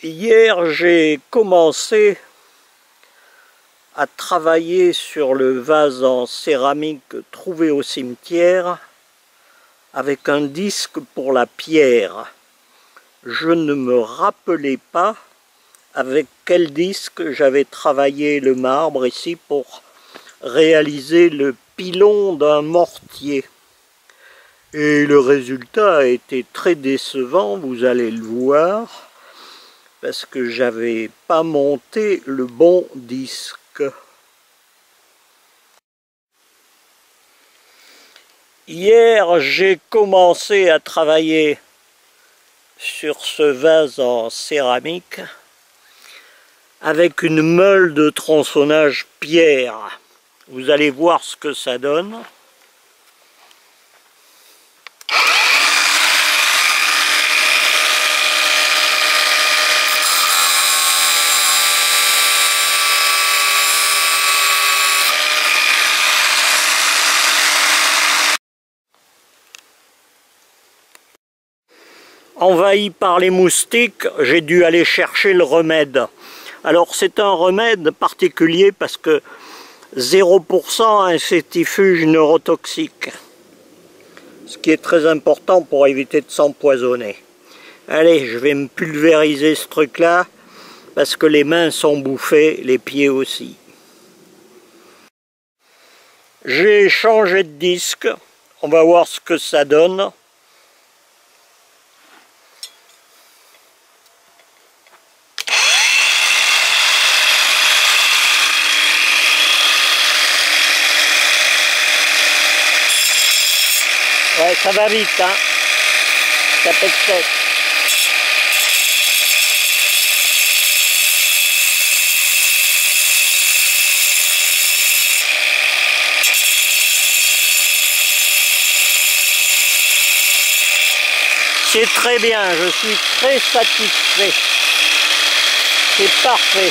Hier, j'ai commencé à travailler sur le vase en céramique trouvé au cimetière avec un disque pour la pierre. Je ne me rappelais pas avec quel disque j'avais travaillé le marbre ici pour réaliser le pilon d'un mortier. Et le résultat a été très décevant, vous allez le voir, parce que j'avais pas monté le bon disque. Hier, j'ai commencé à travailler sur ce vase en céramique avec une meule de tronçonnage pierre. Vous allez voir ce que ça donne. Envahi par les moustiques, j'ai dû aller chercher le remède. Alors c'est un remède particulier parce que 0% insectifuge neurotoxique. Ce qui est très important pour éviter de s'empoisonner. Allez, je vais me pulvériser ce truc-là parce que les mains sont bouffées, les pieds aussi. J'ai changé de disque. On va voir ce que ça donne. Ouais, ça va vite, hein. Ça pète sec. C'est très bien, je suis très satisfait. C'est parfait.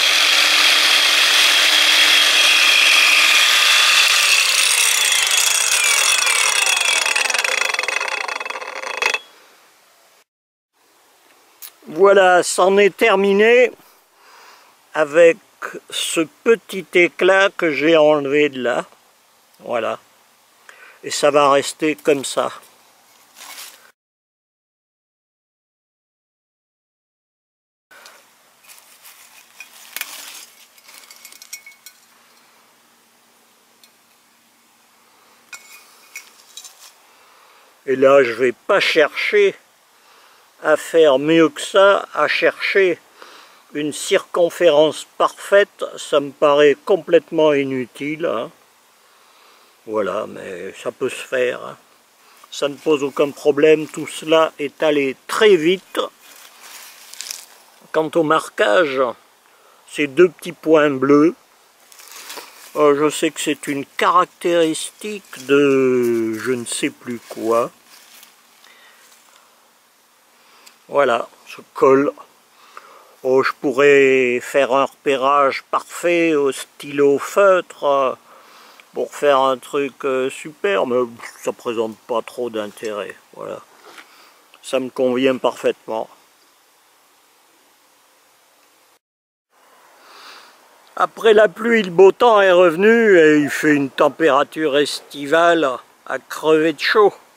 Voilà, c'en est terminé avec ce petit éclat que j'ai enlevé de là. Voilà. Et ça va rester comme ça. Et là, je vais pas chercher à faire mieux que ça, à chercher une circonférence parfaite, ça me paraît complètement inutile. Hein. Voilà, mais ça peut se faire. Hein. Ça ne pose aucun problème, tout cela est allé très vite. Quant au marquage, ces deux petits points bleus, je sais que c'est une caractéristique de je ne sais plus quoi. Voilà, ce col. Oh, je pourrais faire un repérage parfait au stylo feutre pour faire un truc super, mais ça présente pas trop d'intérêt. Voilà, ça me convient parfaitement. Après la pluie, le beau temps est revenu et il fait une température estivale à crever de chaud.